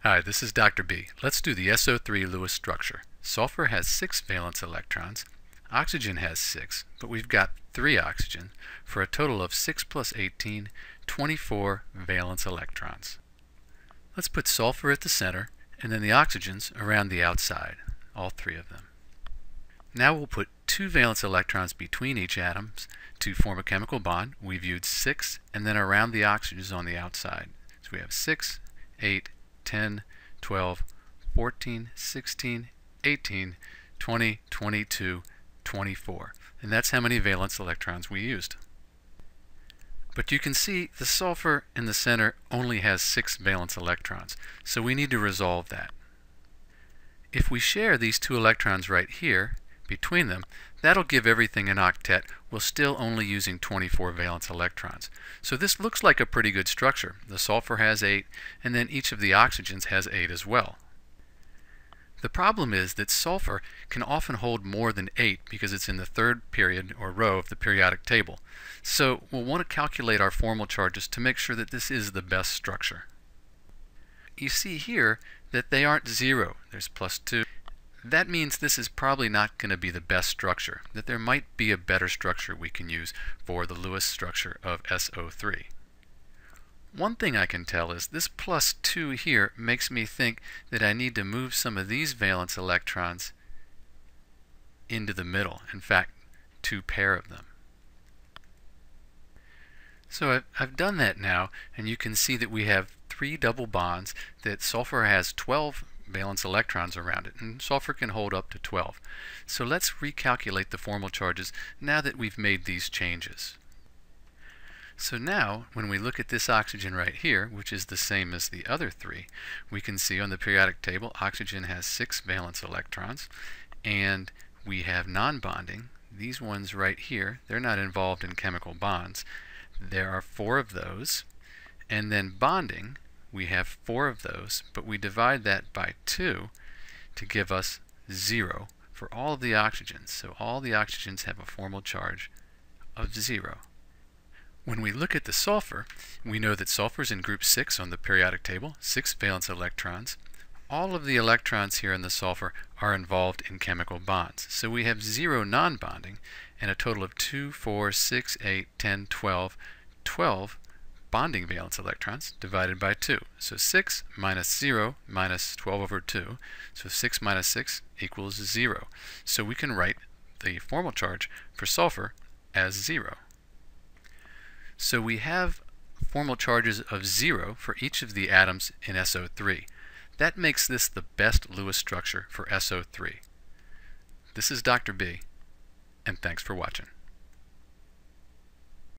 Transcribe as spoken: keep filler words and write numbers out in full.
Hi, this is Doctor B. Let's do the S O three Lewis structure. Sulfur has six valence electrons. Oxygen has six, but we've got three oxygen for a total of six plus eighteen, twenty-four valence electrons. Let's put sulfur at the center and then the oxygens around the outside, all three of them. Now we'll put two valence electrons between each atoms to form a chemical bond. We've used six and then around the oxygens on the outside. So we have six, eight, ten, twelve, fourteen, sixteen, eighteen, twenty, twenty-two, twenty-four. And that's how many valence electrons we used. But you can see the sulfur in the center only has six valence electrons, so we need to resolve that. If we share these two electrons right here between them, that'll give everything an octet while still only using twenty-four valence electrons. So this looks like a pretty good structure. The sulfur has eight, and then each of the oxygens has eight as well. The problem is that sulfur can often hold more than eight because it's in the third period or row of the periodic table. So we'll want to calculate our formal charges to make sure that this is the best structure. You see here that they aren't zero. There's plus two. That means this is probably not going to be the best structure, that there might be a better structure we can use for the Lewis structure of S O three. One thing I can tell is this plus two here makes me think that I need to move some of these valence electrons into the middle. In fact, two pair of them. So I've, I've done that now, and you can see that we have three double bonds, that sulfur has twelve valence electrons around it, and sulfur can hold up to twelve. So let's recalculate the formal charges now that we've made these changes. So now, when we look at this oxygen right here, which is the same as the other three, we can see on the periodic table oxygen has six valence electrons, and we have non-bonding. These ones right here, they're not involved in chemical bonds. There are four of those, and then bonding, we have four of those, but we divide that by two to give us zero for all of the oxygens. So all the oxygens have a formal charge of zero. When we look at the sulfur, we know that sulfur is in group six on the periodic table, six valence electrons. All of the electrons here in the sulfur are involved in chemical bonds. So we have zero non-bonding and a total of two, four, six, eight, ten, twelve, twelve bonding valence electrons divided by two. So six minus zero minus twelve over two. So six minus six equals zero. So we can write the formal charge for sulfur as zero. So we have formal charges of zero for each of the atoms in S O three. That makes this the best Lewis structure for S O three. This is Doctor B, and thanks for watching.